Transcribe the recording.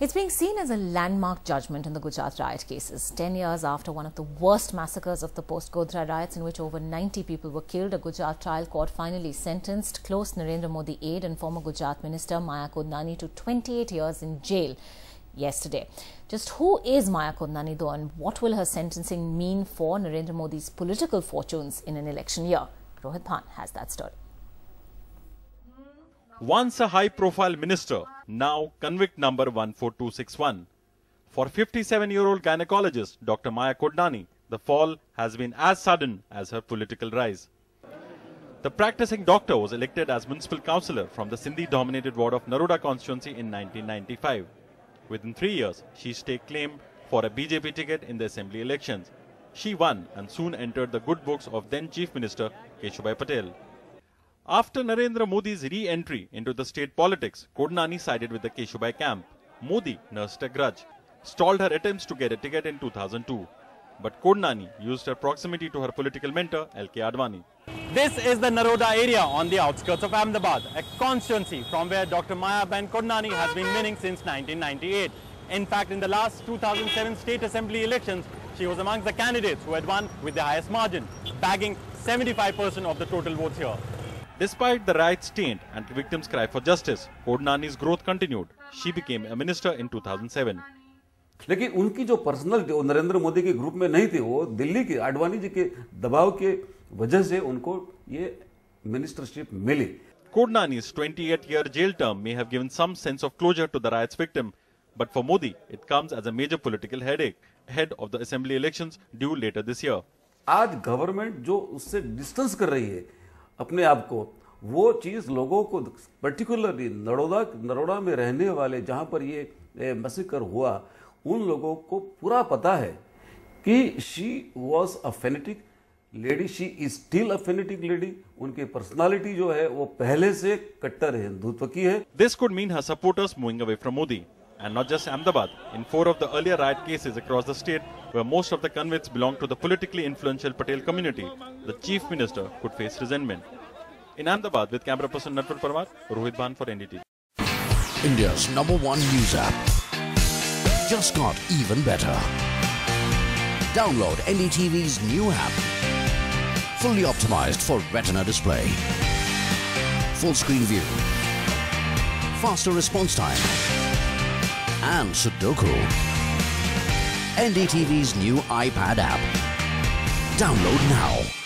It's being seen as a landmark judgment in the Gujarat riot cases. 10 years after one of the worst massacres of the post-Godhra riots, in which over 90 people were killed, a Gujarat trial court finally sentenced close Narendra Modi aide and former Gujarat minister Maya Kodnani to 28 years in jail yesterday. Just who is Maya Kodnani though, and what will her sentencing mean for Narendra Modi's political fortunes in an election year? Rohit Bhan has that story. Once a high-profile minister, now convict number 14261. For 57-year-old gynecologist Dr. Maya Kodnani, the fall has been as sudden as her political rise. The practicing doctor was elected as municipal councillor from the Sindhi-dominated ward of Naroda constituency in 1995. Within 3 years, she staked claim for a BJP ticket in the assembly elections. She won and soon entered the good books of then Chief Minister Keshubhai Patel. After Narendra Modi's re-entry into the state politics, Kodnani sided with the Keshubhai camp. Modi nursed a grudge, stalled her attempts to get a ticket in 2002. But Kodnani used her proximity to her political mentor, L.K. Advani. This is the Naroda area on the outskirts of Ahmedabad, a constituency from where Dr. Maya Kodnani has been winning since 1998. In fact, in the last 2007 state assembly elections, she was amongst the candidates who had won with the highest margin, bagging 75% of the total votes here. Despite the riots taint and victims' cry for justice, Kodnani's growth continued. She became a minister in 2007. लेकिन उनकी जो personal Narendra Modi के group में नहीं थी, वो दिल्ली के आडवाणी जी के दबाव के वजह से उनको ये मिनिस्टरशिप मिली. Kodnani's 28-year jail term may have given some sense of closure to the riots victim, but for Modi, it comes as a major political headache ahead of the assembly elections due later this year. आज government जो उससे distance कर रही है अपने आप को, वो चीज लोगों को पर्टिकुलरली नरोड़ा में रहने वाले जहां पर ये मैसेकर हुआ, उन लोगों को पूरा पता है कि she was a fanatic lady, she is still a fanatic lady. उनकी पर्सनालिटी जो है वो पहले से कट्टर हिंदुत्व की है. This could mean her supporters moving away from Modi. And not just Ahmedabad. In 4 of the earlier riot cases across the state, where most of the convicts belong to the politically influential Patel community, the chief minister could face resentment. In Ahmedabad, with camera person Narendra Parwar, Rohit Bhan for NDTV. India's #1 news app just got even better. Download NDTV's new app. Fully optimized for retina display. Full screen view. Faster response time. And Sudoku. NDTV's new iPad app. Download now.